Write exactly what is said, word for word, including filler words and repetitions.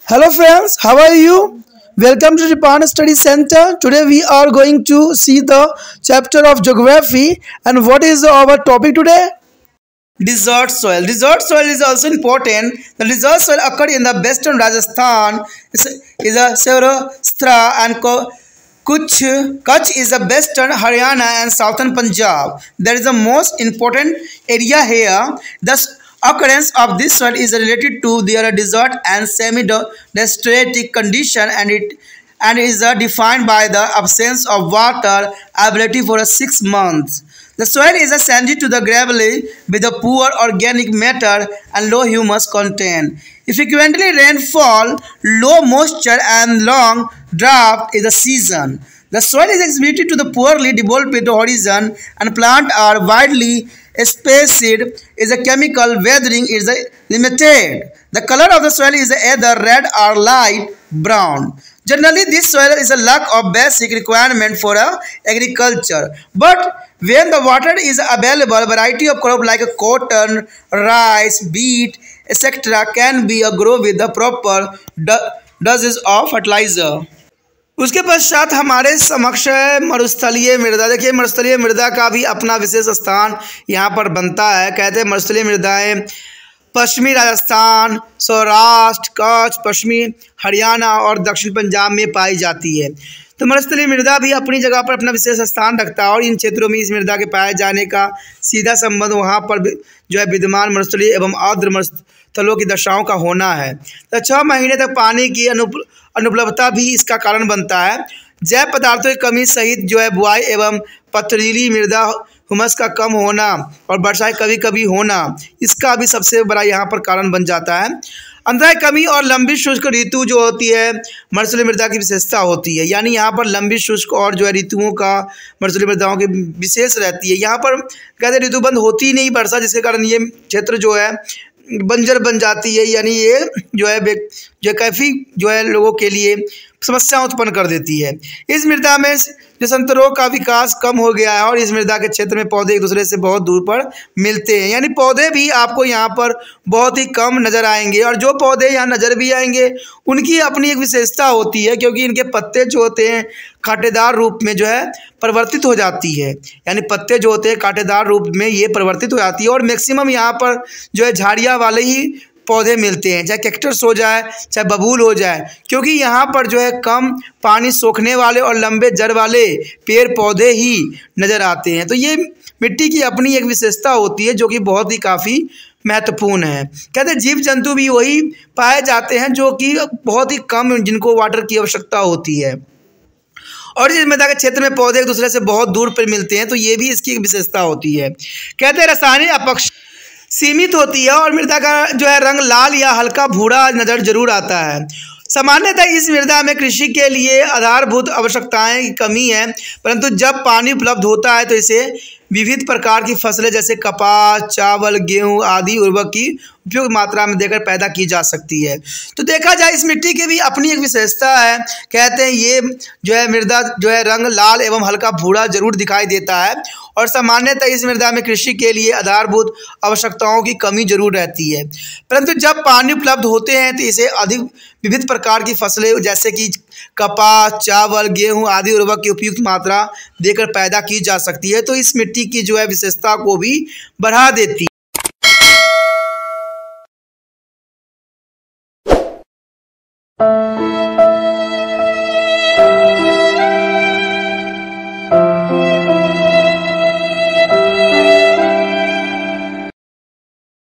Hello friends, how are you? Welcome to the Pan Study Center. Today we are going to see the chapter of geography, and what is our topic today? Desert soil. Desert soil is also important. The desert soil occurred in the western Rajasthan, is, is a Saurashtra and Ko- Kuch, Kutch is the western Haryana and southern Punjab. That is the most important area here. Thus, occurrence of this soil is related to their desert and semi-desertic condition, and it and is uh, defined by the absence of water availability for uh, six months. The soil is a sandy to the gravelly with a poor organic matter and low humus content. Frequently rainfall, low moisture and long drought is the season. The soil is exhibited to the poorly developed horizon, and plants are widely spaced. Is a chemical weathering is limited. The color of the soil is either red or light brown. Generally, this soil is a lack of basic requirement for uh, agriculture. But when the water is available, variety of crop like cotton, rice, beet, et cetera can be uh, grow with the proper do- doses of fertilizer. उसके पश्चात हमारे समक्ष है मरुस्थलीय मृदा। देखिए, मरुस्थलीय मृदा का भी अपना विशेष स्थान यहाँ पर बनता है। कहते हैं मरुस्थलीय मृदाएं पश्चिमी राजस्थान, सौराष्ट्र, कच्छ, पश्चिमी हरियाणा और दक्षिण पंजाब में पाई जाती है। तो मरुस्थलीय मृदा भी अपनी जगह पर अपना विशेष स्थान रखता है, और इन क्षेत्रों में इस मृदा के पाए जाने का सीधा संबंध वहाँ पर जो है विद्यमान मरुस्थलीय एवं आर्द्र मरुस्थलों की दशाओं का होना है। तो छः महीने तक पानी की अनुप अनुपलब्धता भी इसका कारण बनता है। जैव पदार्थों की कमी सहित जो है बुआई एवं पथरीली मृदा, हुमस का कम होना और वर्षा कभी कभी होना, इसका भी सबसे बड़ा यहाँ पर कारण बन जाता है। अंतराय कमी और लंबी शुष्क ऋतु जो होती है मरुस्थलीय मृदा की विशेषता होती है। यानी यहाँ पर लंबी शुष्क और जो है ऋतुओं का मरुस्थलीय मृदाओं की विशेष रहती है। यहाँ पर कहते ऋतु बंद होती ही नहीं वर्षा, जिसके कारण ये क्षेत्र जो है बंजर बन जाती है। यानी ये जो है जो काफ़ी जो है लोगों के लिए समस्या उत्पन्न कर देती है। इस मृदा में जसंतरों का विकास कम हो गया है, और इस मृदा के क्षेत्र में पौधे एक दूसरे से बहुत दूर पर मिलते हैं। यानी पौधे भी आपको यहाँ पर बहुत ही कम नज़र आएंगे, और जो पौधे यहाँ नज़र भी आएंगे उनकी अपनी एक विशेषता होती है, क्योंकि इनके पत्ते जो होते हैं कांटेदार रूप में जो है परिवर्तित हो जाती है। यानी पत्ते जो होते हैं कांटेदार रूप में ये परिवर्तित हो जाती है, और मैक्सिमम यहाँ पर जो है झाड़ियाँ वाले ही पौधे मिलते हैं, चाहे कैक्टस हो जाए चाहे बबूल हो जाए, क्योंकि यहाँ पर जो है कम पानी सोखने वाले और लंबे जड़ वाले पेड़ पौधे ही नज़र आते हैं। तो ये मिट्टी की अपनी एक विशेषता होती है जो कि बहुत ही काफ़ी महत्वपूर्ण है। कहते हैं जीव जंतु भी वही पाए जाते हैं जो कि बहुत ही कम जिनको वाटर की आवश्यकता होती है, और इस मृदा के क्षेत्र में पौधे एक दूसरे से बहुत दूर पर मिलते हैं। तो ये भी इसकी एक विशेषता होती है। कहते हैं रासायनिक अपक्ष सीमित होती है, और मृदा का जो है रंग लाल या हल्का भूरा नज़र जरूर आता है। सामान्यतः इस मृदा में कृषि के लिए आधारभूत आवश्यकताएं की कमी है, परंतु जब पानी उपलब्ध होता है तो इसे विविध प्रकार की फसलें जैसे कपास, चावल, गेहूं आदि उर्वरक की उपयुक्त मात्रा में देकर पैदा की जा सकती है। तो देखा जाए इस मिट्टी की भी अपनी एक विशेषता है। कहते हैं ये जो है मृदा जो है रंग लाल एवं हल्का भूरा जरूर दिखाई देता है, और सामान्यतः इस मृदा में कृषि के लिए आधारभूत आवश्यकताओं की कमी जरूर रहती है, परंतु जब पानी उपलब्ध होते हैं तो इसे अधिक विविध प्रकार की फसलें जैसे कि कपास, चावल, गेहूं आदि उर्वरक की उपयुक्त मात्रा देकर पैदा की जा सकती है। तो इस मिट्टी की जो है विशेषता को भी बढ़ा देती है।